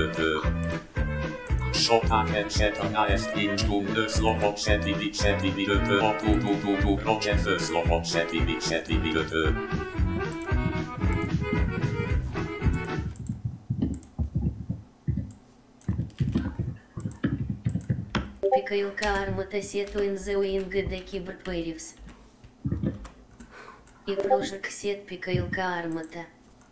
Co takie przebrana jest inżdżumne słowo przeciwite o tu. Rodzenie słowo przeciwite. Пикалка арматосет уинзеуинг де кибрперивс. И прожик сет пикалка армата.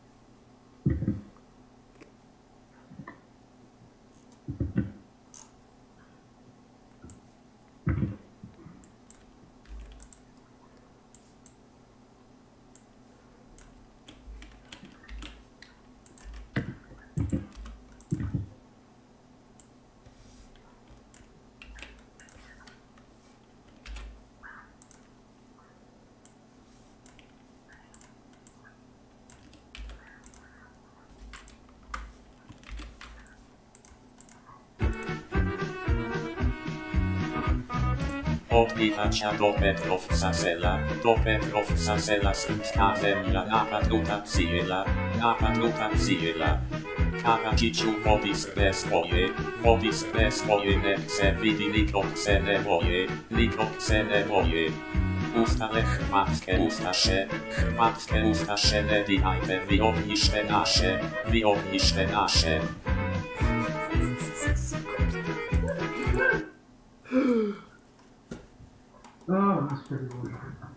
Odbichacia do Petrowca Sela Słupska Zemla napadnuta przyjęla. Karaciciu wody swoje nece widi likrokcene moje. Ustale chmatkie ustasze ne dihajte wyogniszcze nasze. О, Господи Боже.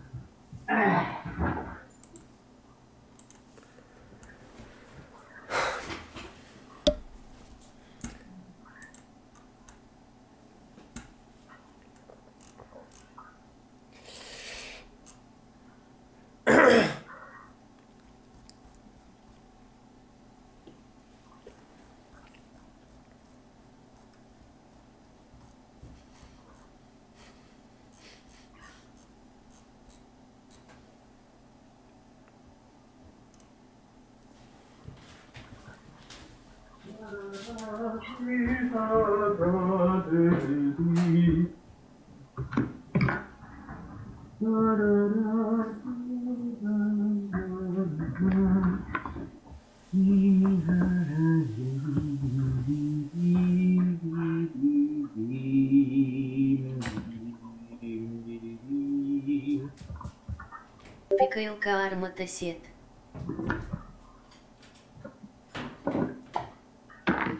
Пикалка арматосет.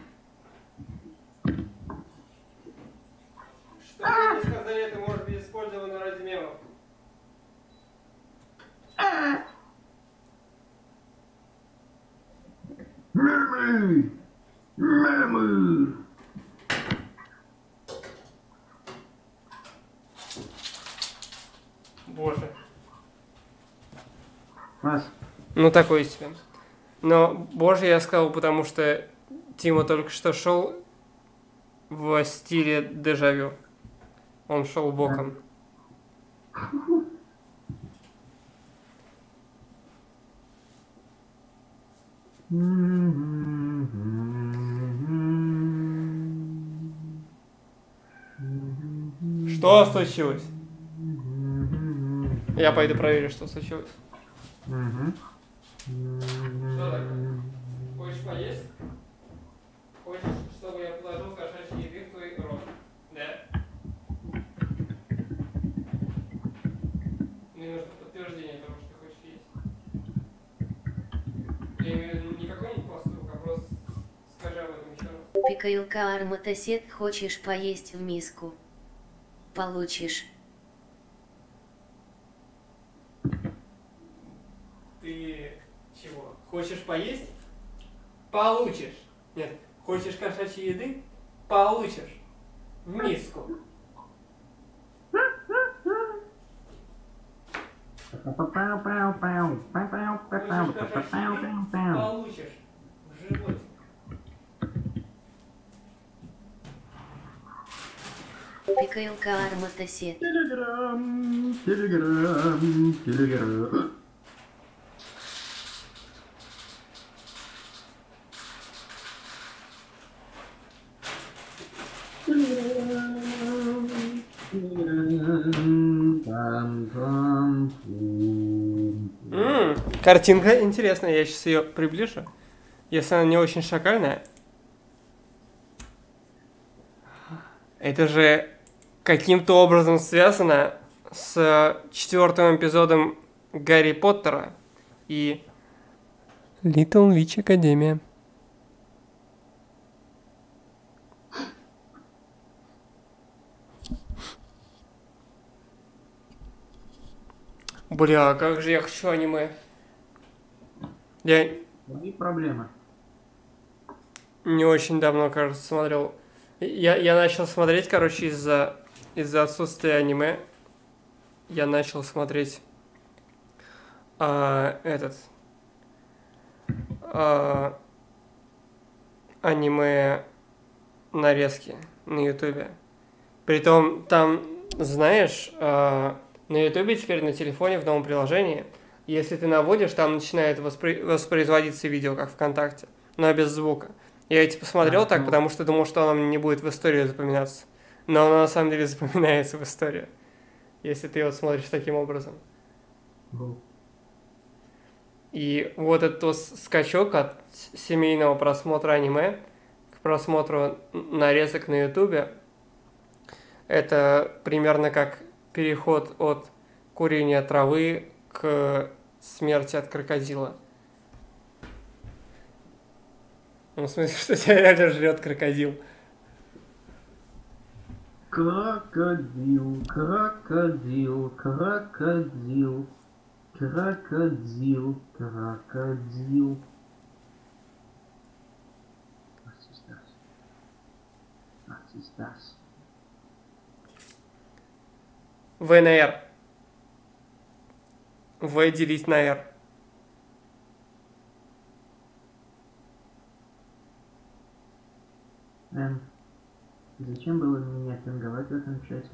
Что сказали, это может быть использовано Мемы! Мемы! Боже. Вас. Ну, такой себе. Но, боже, я сказал, потому что Тима только что шел в стиле дежавю. Он шел боком. Что случилось? Я пойду проверю, что случилось. Что такое? Хочешь поесть? Хочешь, чтобы я положил кошачьи еды в твой рот? Да? Мне нужно подтверждение того, что ты хочешь есть. Я имею в виду не какой-нибудь поступок, а просто скажи об этом еще раз. Пикаюлка арматосет, хочешь поесть в миску? Получишь. Ты чего? Хочешь поесть? Получишь. Нет, хочешь кошачьей еды? Получишь. В миску. Хочешь кошачьей еды? Получишь. В животик. Пикаюлка арматосет. Телеграм, телеграм, телеграм. Картинка интересная, я сейчас ее приближу. Если она не очень шакальная. Это же каким-то образом связано с 4-м эпизодом Гарри Поттера и Little Witch Academia. Бля, как же я хочу аниме. Я Не проблема. не очень давно, кажется, смотрел. Я начал смотреть, короче, из-за отсутствия аниме. Я начал смотреть аниме нарезки на ютубе. Притом там, знаешь, на ютубе теперь на телефоне в новом приложении, если ты наводишь, там начинает воспроизводиться видео, как ВКонтакте, но без звука. Я эти посмотрел так, потому что думал, что оно не будет в историю запоминаться. Но оно на самом деле запоминается в историю, если ты его смотришь таким образом. И вот этот скачок от семейного просмотра аниме к просмотру нарезок на ютубе, это примерно как переход от курения травы к смерти от крокодила. Ну, в смысле, что тебя реально жрет крокодил. Крокодил, крокодил, крокодил, крокодил, крокодил. В на R. В делить на R. Зачем было меня пинговать в этом чате?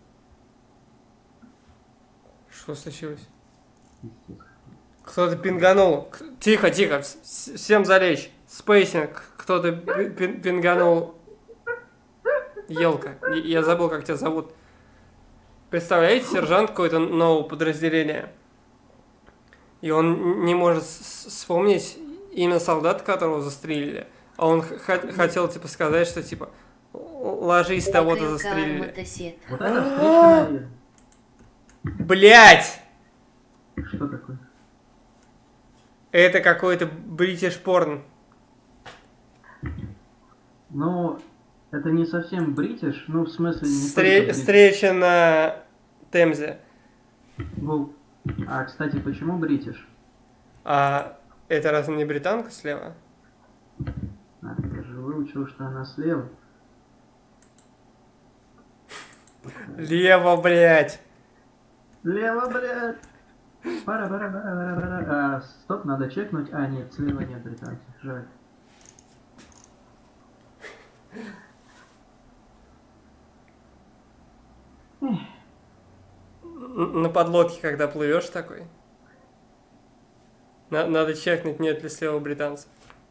Что случилось? Естественно. Кто-то пинганул. Тихо, тихо. Всем залечь. Спейсинг. Кто-то пинганул. Елка. Я забыл, как тебя зовут. Представляете, сержант какое-то нового подразделения. И он не может вспомнить имя солдата, которого застрелили. А он хотел, типа, сказать, что, типа, ложись, того-то застрелили. Вот это встреча. Блять! Что такое? Это какой-то бритиш порн. Ну, это не совсем бритиш, ну, в смысле... не Встреча на Темзе. А, кстати, почему бритиш? А это разве не британка слева? Я же выучил, что она слева. Лево, блядь. Лево, блядь. Пара. Стоп, надо чекнуть. А, нет, слева нет британцев. Жаль. На подлодке, когда плывешь такой. Надо чекнуть, нет ли слева британцев.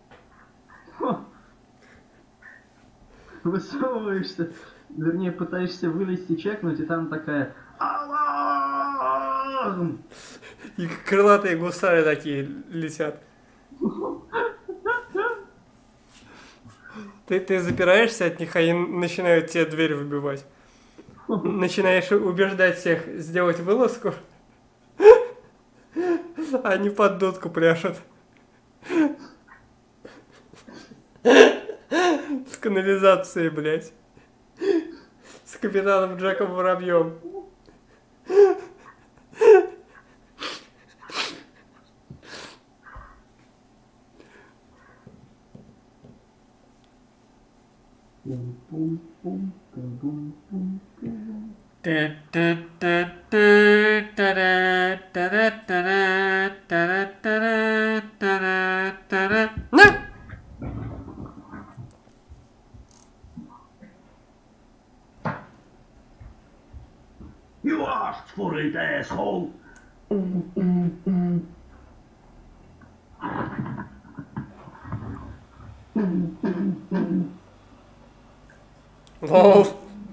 Высовываешься, вернее, пытаешься вылезти, чекнуть, и там такая... Аларм! И крылатые гусары такие летят. Ты запираешься от них, а они начинают тебе дверь выбивать. Начинаешь убеждать всех сделать вылазку, а они под дудку пляшут. С канализацией, блядь. С капитаном Джеком Воробьем. На! You asked for it, asshole! Лол.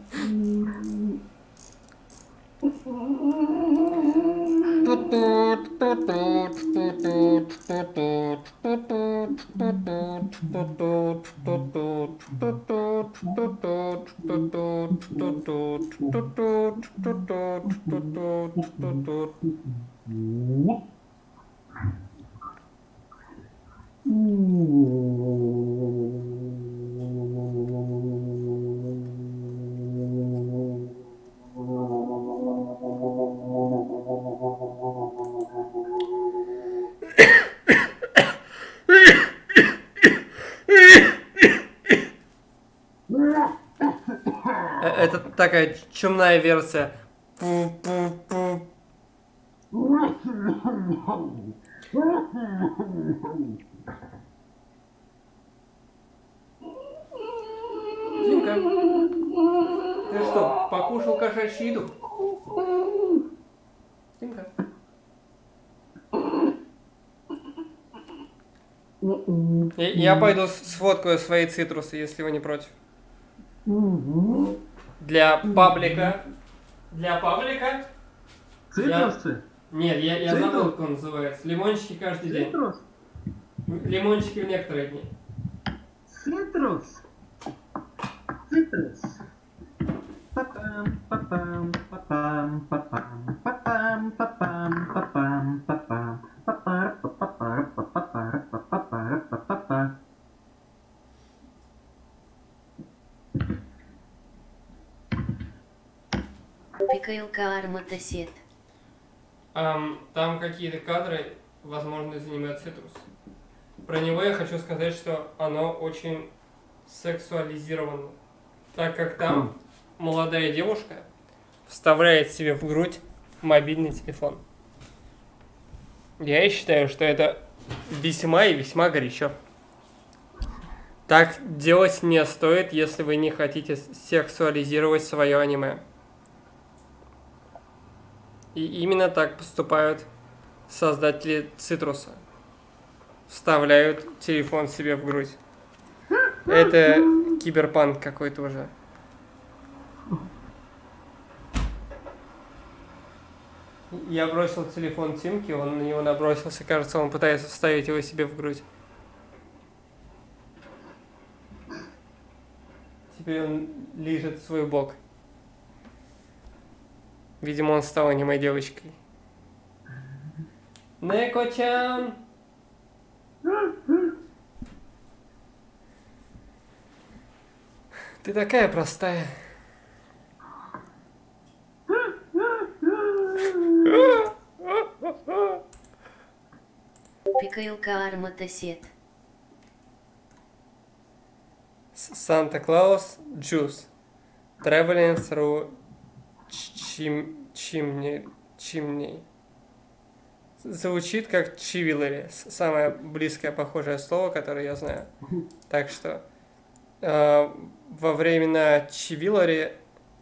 Это такая чумная версия. Пу-пу-пу. Димка, ты что, покушал кошачью еду? Димка. Я пойду сфоткаю свои цитрусы, если вы не против. Для паблика. Для паблика? Цитрусцы? Нет, я забыл, как он называется. Лимончики каждый день. Цитрус? Лимончики в некоторые дни. Цитрус? Цитрус. Папам, папам, папам, папам, папам, папам, папам, папам, папар, папар, папар, папар, папар. Пикаилка Арматосет. Там какие-то кадры, возможно, занимает цитрус. Про него я хочу сказать, что оно очень сексуализировано. Так как там молодая девушка вставляет себе в грудь мобильный телефон. Я считаю, что это весьма и весьма горячо. Так делать не стоит, если вы не хотите сексуализировать свое аниме. И именно так поступают создатели цитруса. Вставляют телефон себе в грудь. Это киберпанк какой-то уже. Я бросил телефон Тимки, он на него набросился. Кажется, он пытается вставить его себе в грудь. Теперь он лижет свой бок. Видимо, он стал аниме девочкой. Неко-чан! Ты такая простая. Пикаилка Арматосет. Santa Claus juice. Traveling through chimney. Звучит как чивилари. Самое близкое похожее слово, которое я знаю. Так что во времена чивилари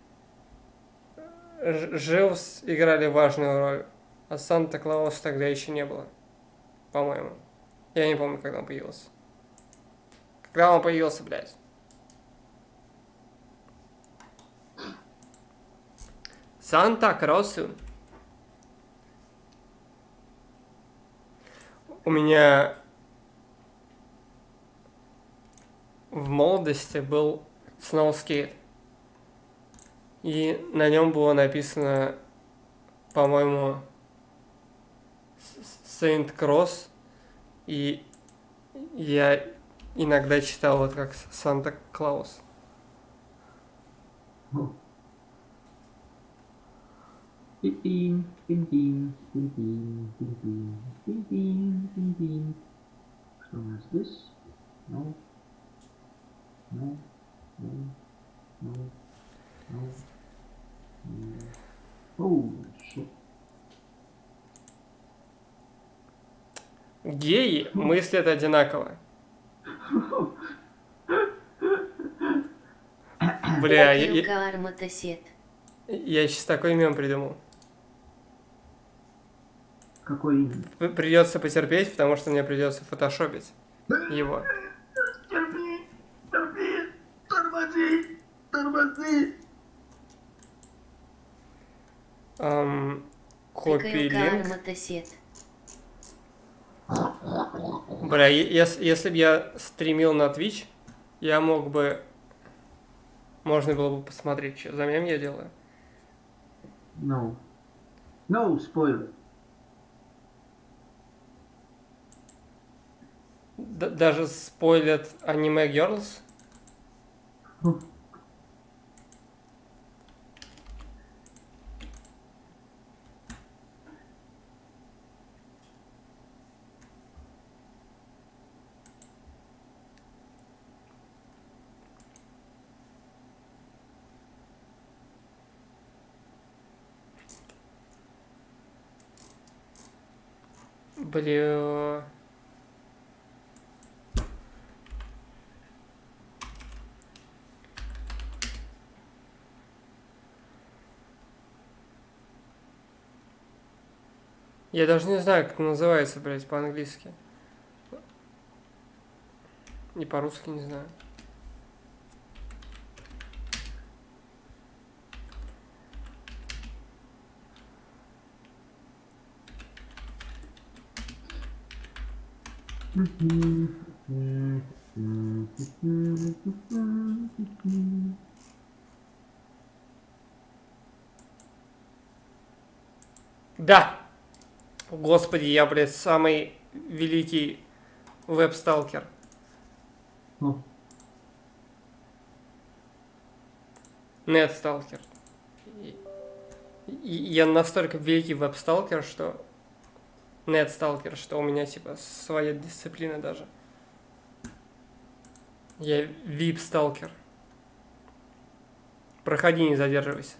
Жилс играли важную роль, а Санта-Клауса тогда еще не было, по-моему. Я не помню, когда он появился. Когда он появился, блядь? Санта-Клаусу. У меня в молодости был сноускейт. И на нем было написано, по-моему, Saint Cross. И я иногда читал это как Санта-Клаус. Что у нас здесь? No. Oh, shit. Геи мыслят одинаково. Бля, я сейчас такой мем придумал. Какой именно? Придется потерпеть, потому что мне придется фотошопить его. Терпи, тормози. Копи линк. Бля, если бы я стримил на Twitch, я мог бы... Можно было бы посмотреть, что за мем я делаю. No, spoiler. Даже спойлят аниме Girls? Бля... Я даже не знаю, как это называется, блядь, по-английски. И по-русски не знаю. Да! Господи, я, блядь, самый великий веб-сталкер. Нет-сталкер. Я настолько великий веб-сталкер, что... Нет-сталкер, что у меня, типа, своя дисциплина даже. Я вип-сталкер. Проходи, не задерживайся.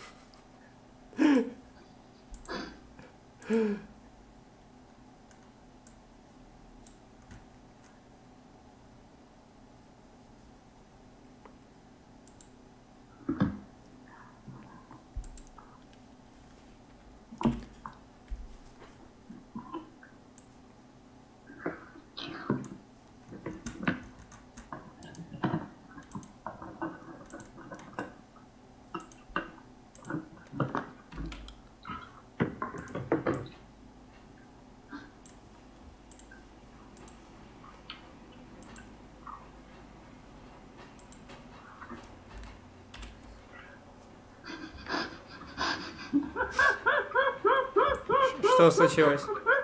Что случилось?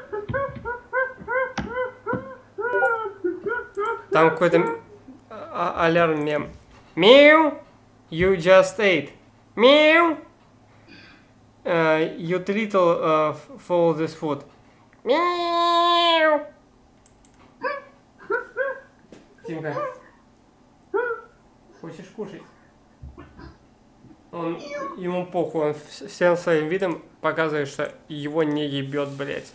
Там какой-то алярм мем. Mew, you just ate. Mew, you little follow this food. Mew. Тимка. хочешь кушать? Ему похуй, он всем своим видом показывает, что его не ебет, блядь.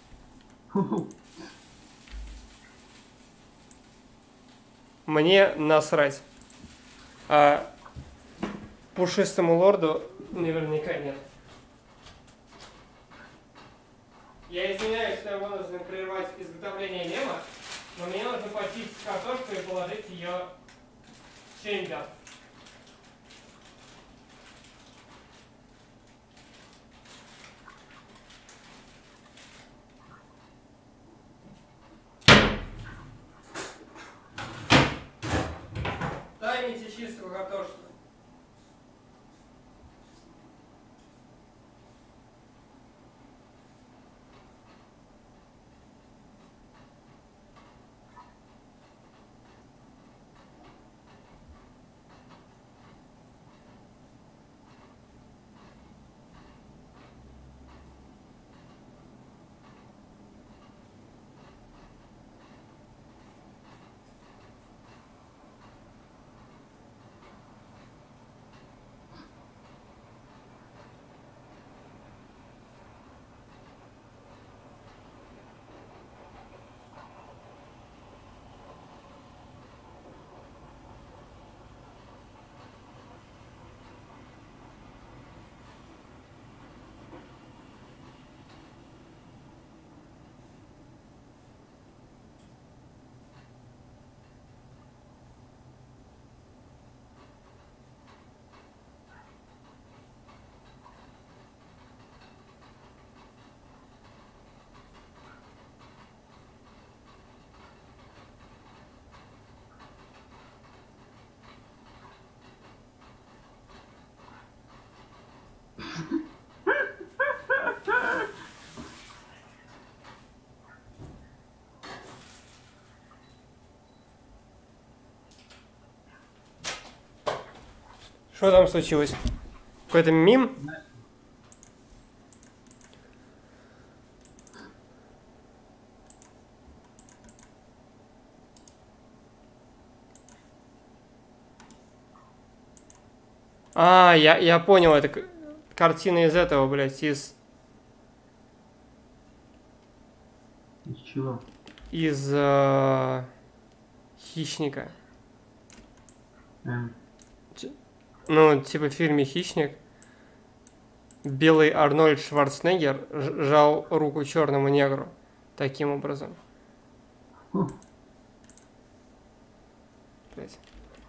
Мне насрать. А пушистому лорду наверняка нет. Я извиняюсь, что я вынужден прервать изготовление мема, но мне нужно почистить картошку и положить ее в чейндер. Дай мне чистую картошку. Что там случилось? Какой-то мим? А, я понял, это картина из этого, блядь, из чего? Из Хищника. Ну, типа в фильме «Хищник» белый Арнольд Шварценеггер жал руку черному негру. Таким образом. Блять.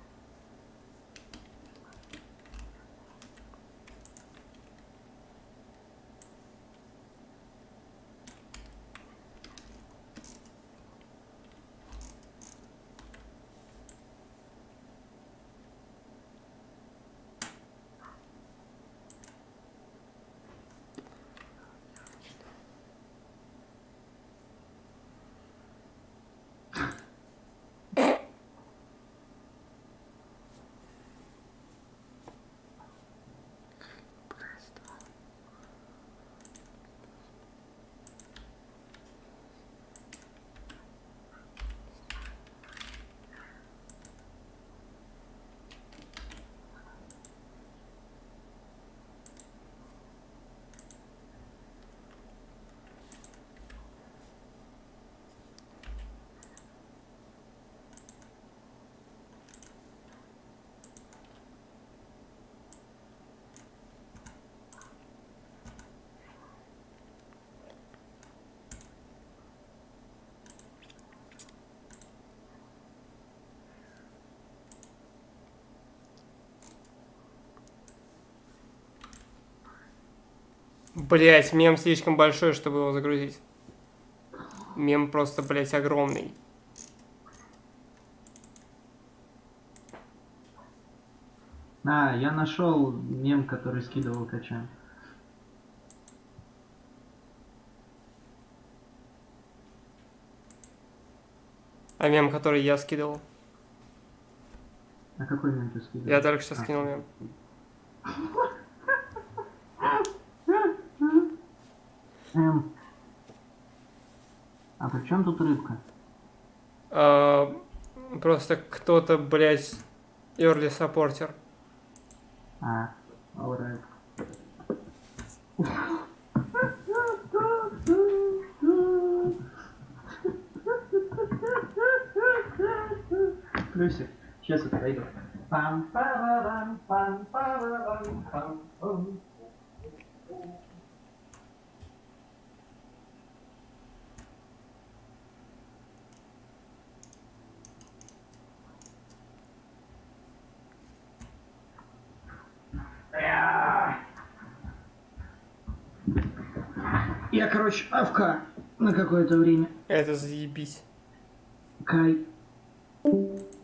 Блять, мем слишком большой, чтобы его загрузить. Мем просто, блять, огромный. А, я нашел мем, который скидывал Качан. А мем, который я скидывал? А какой мем ты скидывал? Я только что скинул мем. А при чем тут рыбка? Просто кто-то, блядь, Early supporter. Alright. Плюсик. Сейчас это пойду. Пам-парарам-пам-парарам-пам-пам. Я, короче, авка на какое-то время. Это заебись. Кай.